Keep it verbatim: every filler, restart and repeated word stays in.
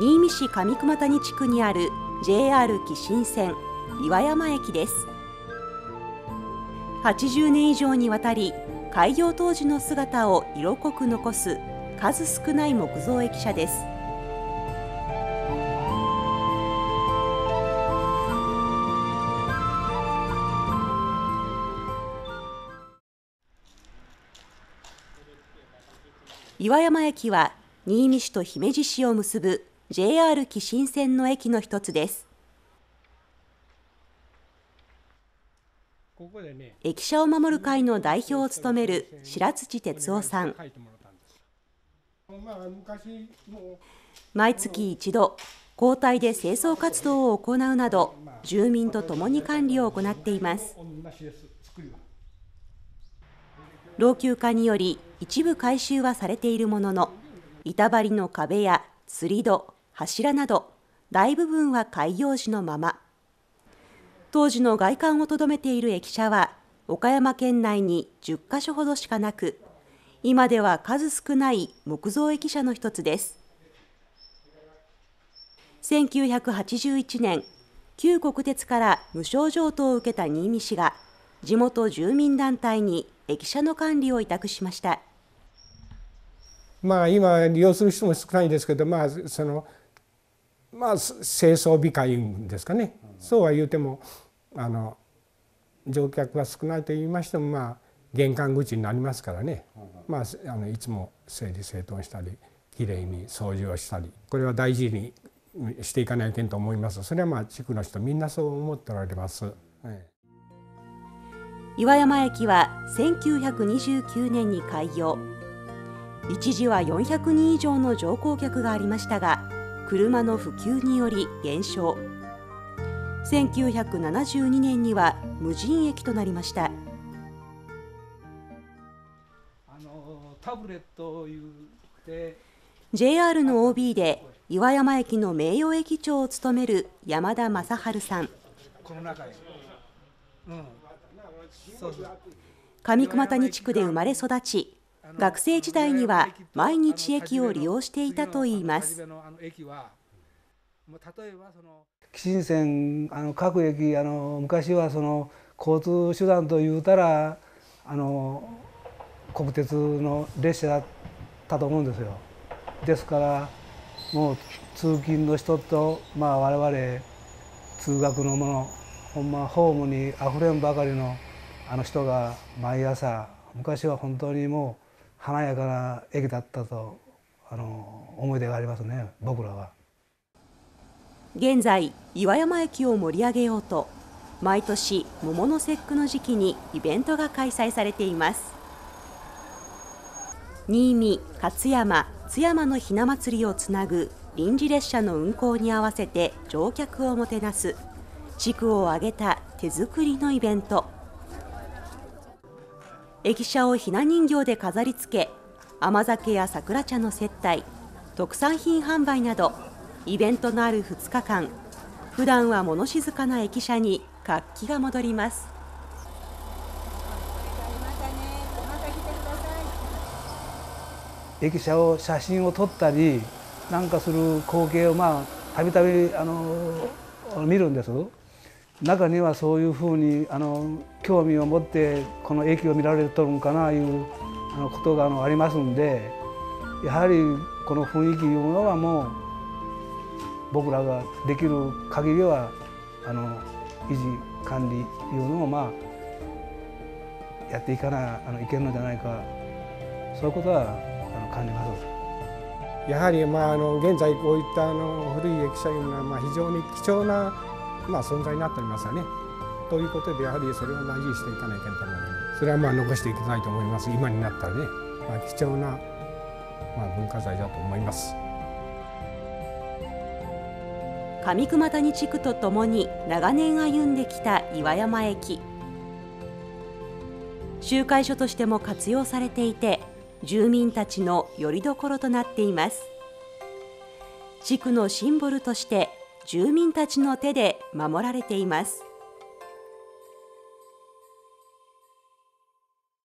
新見市上熊谷地区にある ジェイアール 紀信線岩山駅です。はちじゅうねん以上にわたり開業当時の姿を色濃く残す数少ない木造駅舎です。岩山駅は新見市と姫路市を結ぶ ジェイアール 紀信線の駅の一つです。駅舎を守る会の代表を務める白土哲夫さん。毎月一度、交代で清掃活動を行うなど、住民と共に管理を行っています。老朽化により一部改修はされているものの、板張りの壁やつり戸、柱など大部分は開業時のまま。当時の外観をとどめている駅舎は岡山県内にじゅっかしょほどしかなく、今では数少ない木造駅舎の一つです。せんきゅうひゃくはちじゅういちねん、旧国鉄から無償譲渡を受けた新見市が地元住民団体に駅舎の管理を委託しました。 まあ今利用する人も少ないですけど、まあそのまあ清掃控えいうんですかね、うん、そうは言うてもあの乗客が少ないと言いましても、まあ玄関口になりますからね、うん、まああのいつも整理整頓したりきれいに掃除をしたり、これは大事にしていかないけんと思います。それはまあ地区の人みんなそう思っておられます。はい、 岩山駅はせんきゅうひゃくにじゅうきゅうねんに開業。一時はよんひゃくにん以上の乗降客がありましたが、車の普及により減少。せんきゅうひゃくななじゅうにねんには無人駅となりました。 あのタブレットを言ってジェイアール の オービー で岩山駅の名誉駅長を務める山田正治さん。 この中へ、うん、そうそう、 上熊谷地区で生まれ育ち、学生時代には毎日駅を利用していたといいます。 紀信線、あの各駅、あの昔はその交通手段というたらあの国鉄の列車だったと思うんですよ。ですからもう通勤の人と、まあ、我々通学の者、ほんまホームにあふれんばかりのあの人が毎朝、昔は本当にもう華やかな駅だったとあの思い出がありますね、僕らは。 現在、岩山駅を盛り上げようと、毎年桃の節句の時期にイベントが開催されています。新見、勝山、津山のひな祭りをつなぐ臨時列車の運行に合わせて乗客をもてなす地区を挙げた手作りのイベント。駅舎をひな人形で飾り付け、甘酒や桜茶の接待、特産品販売などイベントのあるふつかかん、普段は物静かな駅舎に活気が戻ります。 駅舎を写真を撮ったりなんかする光景をまあたびたびあの見るんです。中にはそういうふうにあの興味を持ってこの駅を見られとるんかないうあのことがあのありますんで、やはりこの雰囲気いうものはもう僕らができる限りはあの維持管理いうのをまあやっていかなあのいけるのじゃないか、そういうことはあの感じます。 やはりまああの現在こういったあの古い駅舎いうのはまあ非常に貴重なまあ存在になっておりますよね。ということでやはりそれを大事にしていかないといけないと思うので、それはまあ残していきたいと思います。今になったらね、まあ、貴重なまあ文化財だと思います。 上熊谷地区とともに長年歩んできた岩山駅。集会所としても活用されていて、住民たちの拠り所となっています。地区のシンボルとして住民たちの手で守られています。